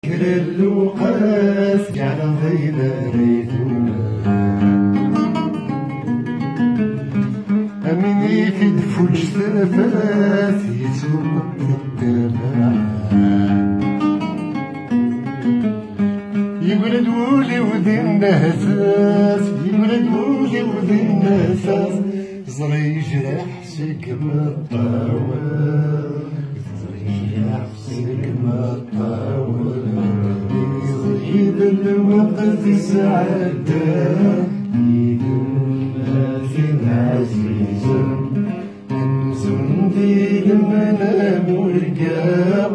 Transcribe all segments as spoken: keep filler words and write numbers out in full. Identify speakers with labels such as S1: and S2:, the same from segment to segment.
S1: كل اللوقات على غينا ريثونا أمني في دفوج ثلاثات يتوب الدماء يولد ولي وذي النهساس يولد ولي وذي النهساس زري يجرح سكم الطاول زري يجرح سكم الطاول يزيد الوقت سعادة عزيزا انزل في المنام والقاع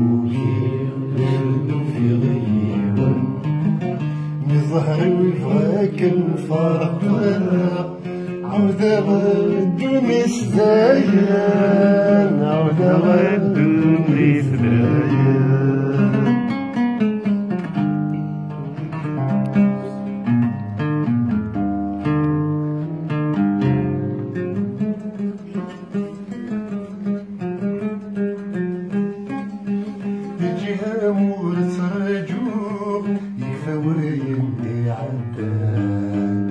S1: وكيف في غيبا نظهر وفاك الفرق عودة غدو مسدايا عودة غدو مسدايا أمور ترجوه يفاويني عدان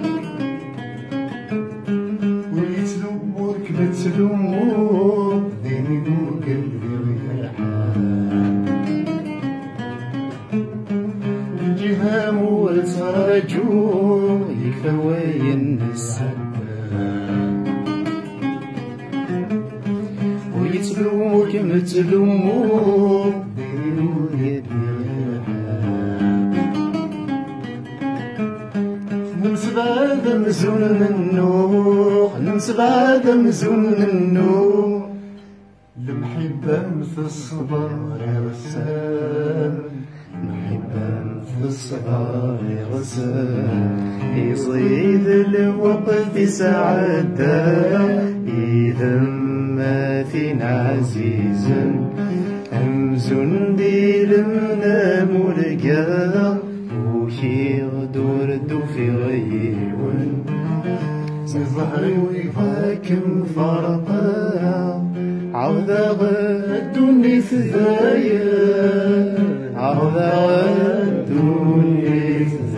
S1: ويتلومك ما تلوموه ديني وقلبي ريحان الجهة أمور ترجوه يفاوين السدان ويتلومك ما تلوموه نمسباد مزون منو نمسباد مزون منو المحبة مثل الصبر غسان المحبة مثل الصبر غسان يصيد الوقت سعادة إذا ما فين عزيزا أمزون دي المنام ولقاه وشي غدور دو في غيون زهري ويفاكم فرقا عوضا غدوني ثذايا عوضا غدوني ثذايا